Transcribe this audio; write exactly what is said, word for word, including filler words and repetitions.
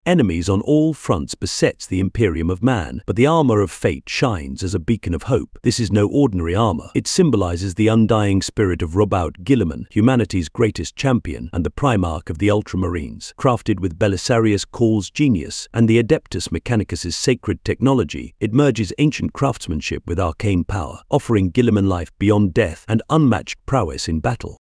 Enemies on all fronts besets the Imperium of Man, but the Armour of Fate shines as a beacon of hope. This is no ordinary armor. It symbolizes the undying spirit of Roboute Guilliman, humanity's greatest champion and the Primarch of the Ultramarines. Crafted with Belisarius Caul's genius and the Adeptus Mechanicus's sacred technology, it merges ancient craftsmanship with arcane power, offering Guilliman life beyond death and unmatched prowess in battle.